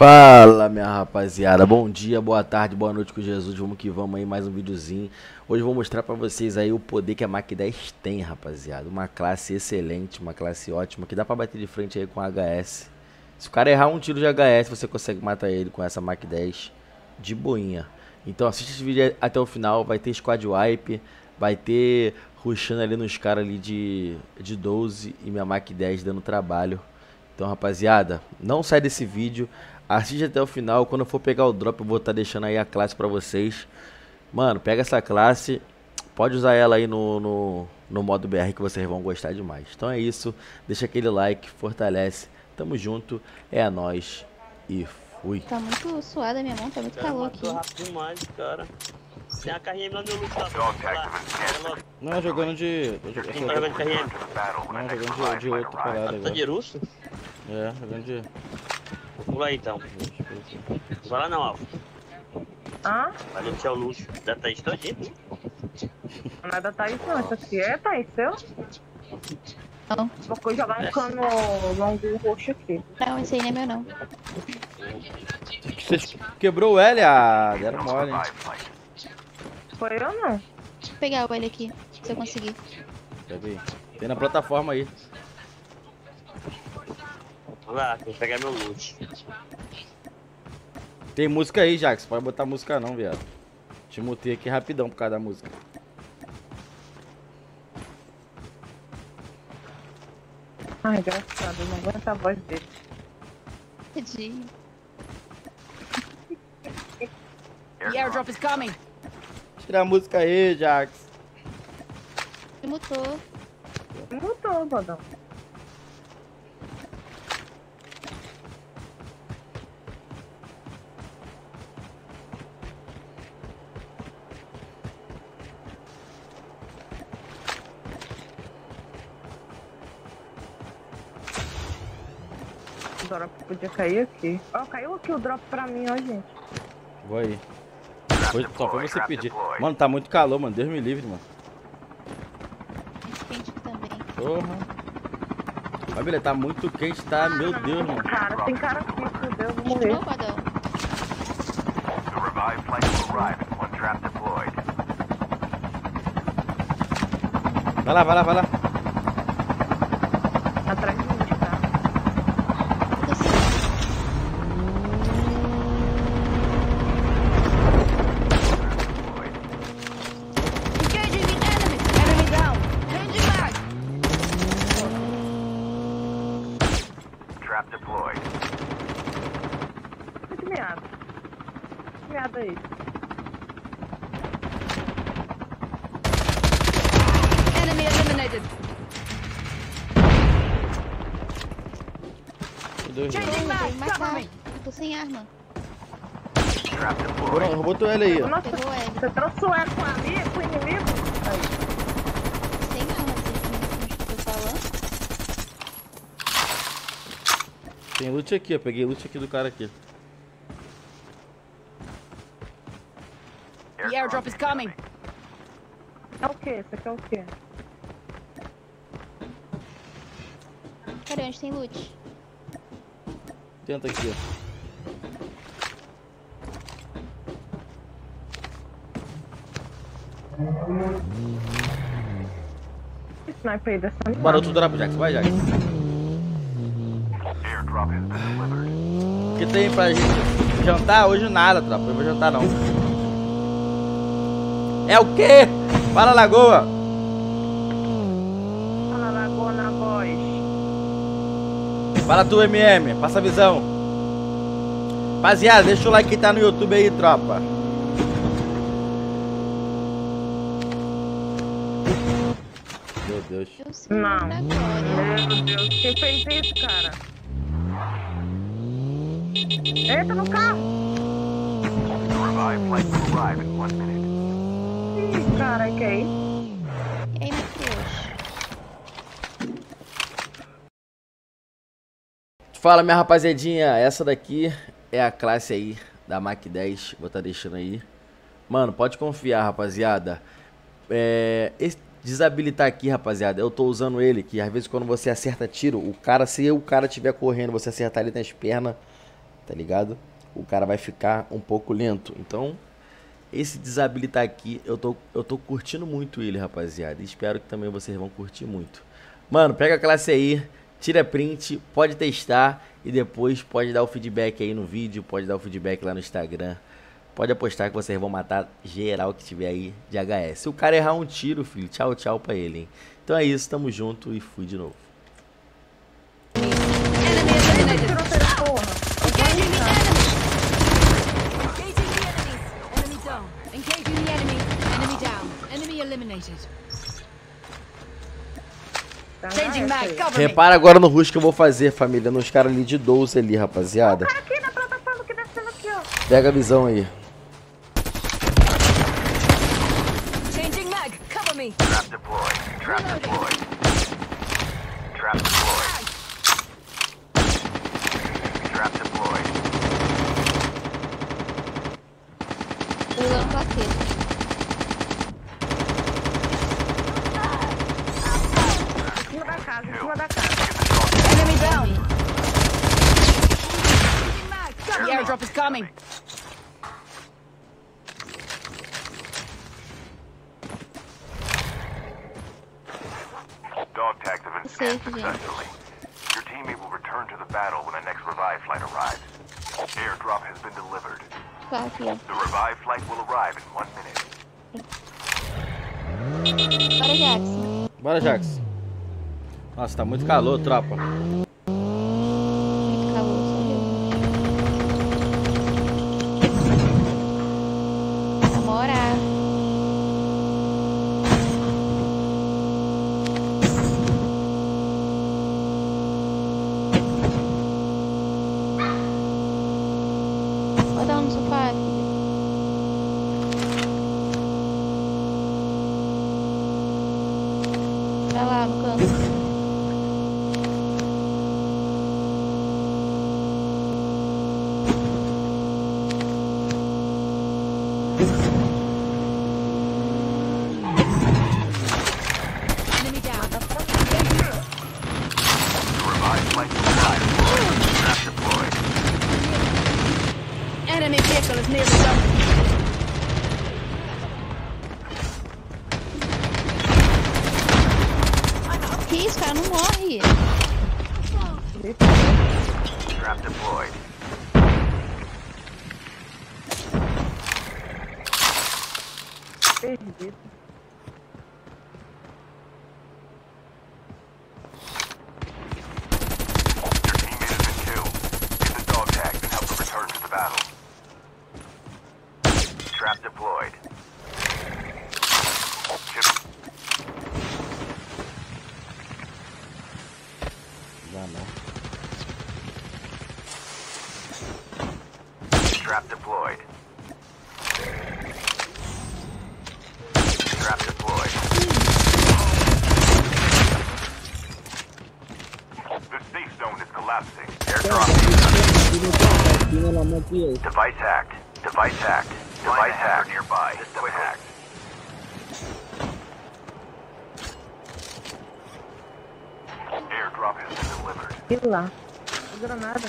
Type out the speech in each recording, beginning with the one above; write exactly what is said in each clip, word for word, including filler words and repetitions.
Fala, minha rapaziada, bom dia, boa tarde, boa noite com Jesus, vamos que vamos aí, mais um videozinho. Hoje eu vou mostrar pra vocês aí o poder que a Mac dez tem, rapaziada. Uma classe excelente, uma classe ótima, que dá pra bater de frente aí com a H S. Se o cara errar um tiro de H S, você consegue matar ele com essa Mac dez de boinha. Então assiste esse vídeo até o final, vai ter squad wipe, vai ter rushando ali nos caras ali de, de doze e minha Mac dez dando trabalho. Então, rapaziada, não sai desse vídeo, assiste até o final. Quando eu for pegar o drop, eu vou estar deixando aí a classe pra vocês. Mano, pega essa classe, pode usar ela aí no, no, no modo B R que vocês vão gostar demais. Então é isso, deixa aquele like, fortalece, tamo junto, é a nóis e fui. Tá muito suada a minha mão, tá muito Cara, calor matou aqui. rápido demais, cara. Tem a carrinha lá no luto, tá? Vai lá, vai logo. Não, jogando de. Quem tá jogando de carrinha? Não, jogando de, de outro parada Tá agora. de russo? É, jogando de. Pula aí então. Vai lá não, Alfa. Ah, Vai deixar o luxo da Thaís todinho. nada Thaís não, isso aqui é Thaís, seu? Não, Vou jogar um cano longo roxo aqui. não, esse aí não é meu não. Você quebrou o L? Ah, deram mole, hein? Foi eu não? Deixa eu pegar o L aqui, se eu conseguir. Pega aí. Tem na plataforma aí. Vai lá, vou pegar meu luxo. Tem música aí, Jax. Pode botar música não, viado. Te mutei aqui rapidão por causa da música. Ai, engraçado, eu não aguento a voz dele. Tadinho. The airdrop is coming. Tira a música aí, Jax. Me mutou. Mudou, Bodão. O drop podia cair aqui. Ó, caiu aqui o drop pra mim, ó, gente. Vou aí. Foi, só foi você pedir. Mano, tá muito calor, mano. Deus me livre, mano. Muito quente aqui também. Porra. Família, tá muito quente, tá? Meu Deus, mano. Cara, tem cara aqui, meu Deus, eu vou morrer. Ô, Badão. Vai lá, vai lá, vai lá. Atrás de mim, tá? Tô sem. Engaging the enemy. Enemy down. Changing mag. Que meado. Que meado aí. Enemy eliminated. Meu Deus, Changing mano. Vem mag. me matar. Cover me. Eu tô sem arma. Roubou- Roubou teu L aí, ó. Nossa, Pegou o L. você trouxe o eco ali com o inimigo? Aí. Sem arma, assim, como eu tô falando. Tem loot aqui, ó. Peguei loot aqui do cara aqui. The airdrop is coming. É o quê? Isso aqui é o quê? Cadê onde tem loot? Tenta aqui, ó. Que sniper aí dessa minha? Bora, outro drop, Jax. Vai, Jax. O que tem pra gente jantar? Hoje nada, tropa. Eu vou jantar, não. É o quê? Fala, Lagoa. Fala, Lagoa na voz. Fala tu, M M. Passa a visão. Rapaziada, deixa o like que tá no YouTube aí, tropa. Meu Deus. Eu sei Não. agora. Meu Deus, quem fez isso, cara? Entra no carro! Ih, cara, que é isso? E aí, Matheus? Fala, minha rapaziadinha, essa daqui é a classe aí da Mac dez, vou estar deixando aí. Mano, pode confiar, rapaziada. É, esse, desabilitar aqui, rapaziada, eu tô usando ele, que às vezes quando você acerta tiro, o cara, se o cara estiver correndo, você acertar ele nas pernas, tá ligado? O cara vai ficar um pouco lento. Então, esse desabilitar aqui, eu tô, eu tô curtindo muito ele, rapaziada. E espero que também vocês vão curtir muito. Mano, pega a classe aí, tira print, pode testar e depois pode dar o feedback aí no vídeo, pode dar o feedback lá no Instagram. Pode apostar que vocês vão matar geral que tiver aí de H S. Se o cara errar um tiro, filho, tchau, tchau pra ele, hein? Então é isso, tamo junto e fui de novo. Enemy eliminated. Porra. Engaging the enemy. Engaging the enemy. Enemy down. Engaging the enemy. Enemy down. Enemy eliminated. Tá, Changing vai, mag. essa aí. Cover me. Repara agora no rush que eu vou fazer, família, nos caras ali de doze ali, rapaziada. Tá aqui na plataforma que descendo aqui, ó. Pega a visão aí. Changing mag. Cover me. Trap deployed. Trap deployed. Trap deployed. Trap deployed. Pulando plaqueta. Em cima da casa, em cima da casa. Enemy down. Changing mag. The airdrop is coming. Dog tags have been Safe, scanned yeah. successfully. Your teammate will return to the battle when the next revive flight arrives. Airdrop has been delivered. Tá aqui, ó. The revive flight will arrive in one minute. Bora, Jackson. Bora, Jax. Nossa, tá muito calor, tropa. Muito calor, só eu. Namorar. Pode dar um no sofá, filho. Vai lá no canto. Enemy down. The revive flight will arrive. Trap deployed. Enemy vehicle is nearly done. Que isso, cara? Não morre. Trap deployed. Perdido. Your teammate has been killed. Get the dog tags and help them return to the battle. Trap deployed. Chip. Já não. Trap deployed. Trap deployed. The safe zone is collapsing. Airdrop. Device hacked. Device hacked. Device hacked nearby. System hacked. Airdrop has been delivered. E lá. Granada.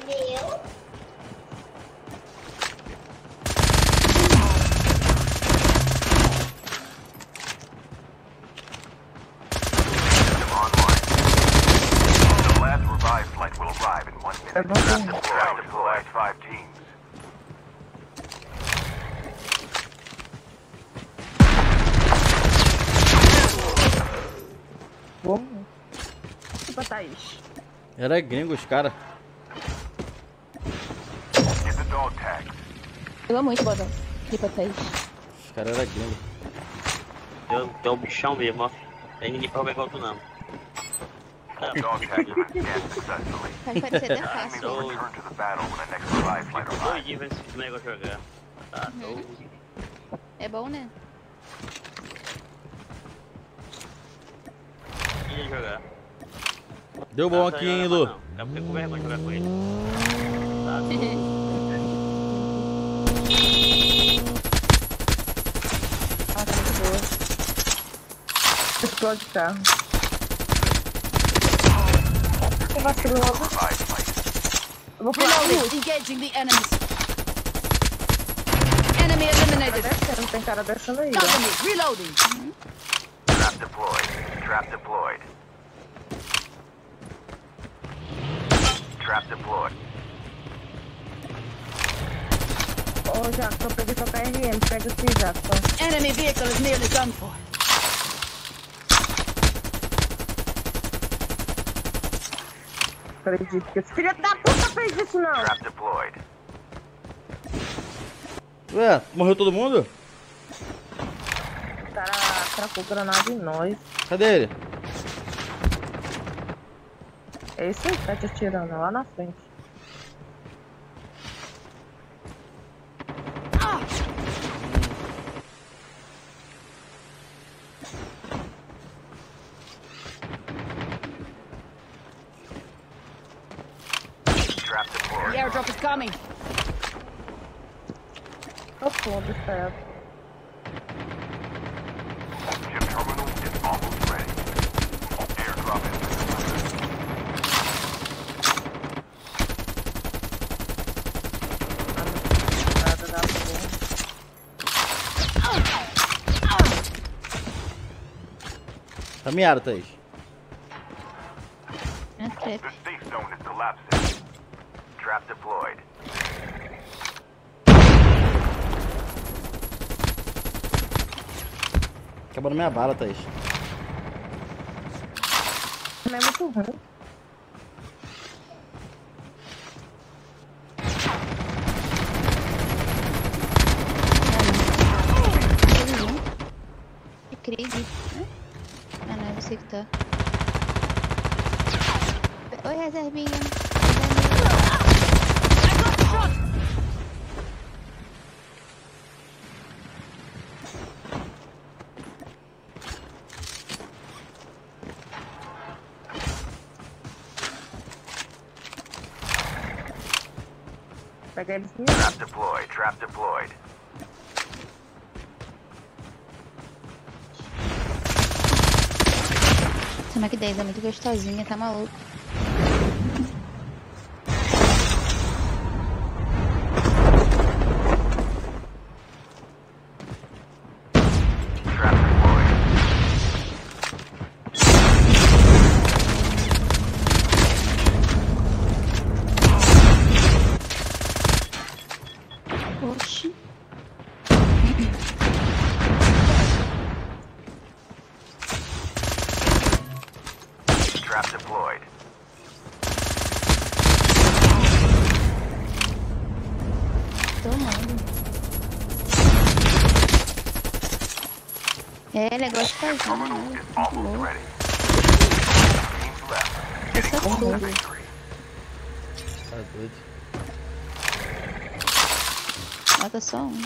System online. The last revive flight will arrive in one minute. É bom ter- Deployed to the last five teams. Vamos. Tipo, Thaís. Era gringo os caras. Get the dog tags. Eu amo muito, Bodão. Aqui pra Thaís. Os caras eram gringos. Eu, eu o bichão mesmo, ó. Tem ninguém pra roubar igual tu não. Tá, Dog tags have been scanned successfully. Vai parecer até Enemy fácil. will return to the battle when the next revive flight tô arrives. doidinho vendo esse negócio jogar. Tá, tô... É bom, né? Ia jogar. Deu bom Tá, aqui, tá, hein, não, Lu? não. Eu fiquei com vergonha de jogar com ele. Tá, Ah, tá muito boa. Explode carro. Eu vacilo logo. Revive flight. Eu vou pular no Reloading. último. Engaging the enemies. Enemy eliminated. Descendo, tem cara descendo aí, ó. Cover me. Reloading. Trap deployed. Trap deployed. Trap deployed. Ô, Jackson, eu peguei sua K R M. Pega aqui, Jackson. Enemy vehicle is nearly done for. Acredito que esse filho da puta fez isso, não. Trap deployed. Ué, morreu todo mundo? O cara tracou granada em nós. Cadê ele? É esse aí que tá te atirando, lá na frente. Trap The deployed. airdrop is coming. Tô fundo, certo. Chip terminal is almost ready. Airdrop is Nada da porra. Tá miado, Thaís. É trap. The safe zone is collapsing. Trap deployed. Acabando minha bala, Thaís. Não é muito ruim. É crise. Ah, não, é você que tá. Oi, reservinha. Pega eles em Trap deployed. Trap deployed. Essa Mac dez é muito gostosinha, tá maluco. Trap deployed. Oxi. Trap deployed. Tomando. É, ele gosta de fazer, Terminal né? is almost ready. Teams left. Essa porra. Victory. Tá doido. Mata só um.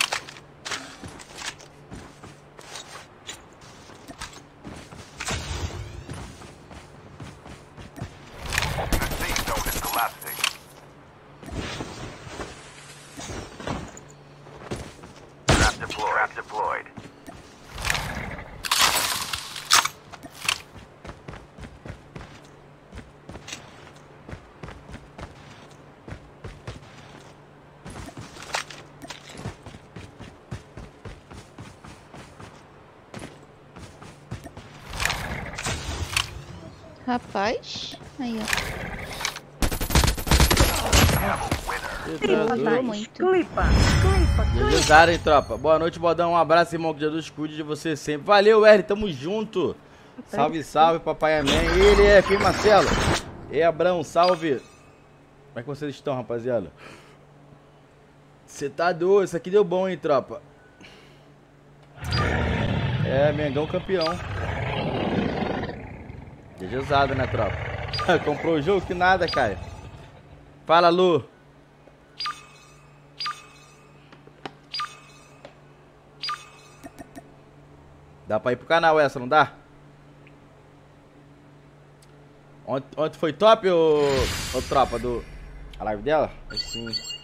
The safe zone is collapsing. Trap deployed. Trap deployed. Rapaz. Aí, ó. Você tá Clipa, doido. Thaís. muito. Clipa, clipa, clipa. Beleza, hein, tropa? Boa noite, Bodão. Um abraço, irmão. Que Jesus cuide de você sempre. Valeu, R. Tamo junto. Salve, salve, papai, amém. Ele é quem, Marcelo? E Abrão, salve. Como é que vocês estão, rapaziada? Você tá doido. Isso aqui deu bom, hein, tropa? É, Mengão campeão. Jejuzado, né, tropa? Comprou o jogo? Que nada, cara. Fala, Lu. Dá pra ir pro canal essa, não dá? Ontem, ontem foi top, ô, ô tropa, do... a live dela? Sim.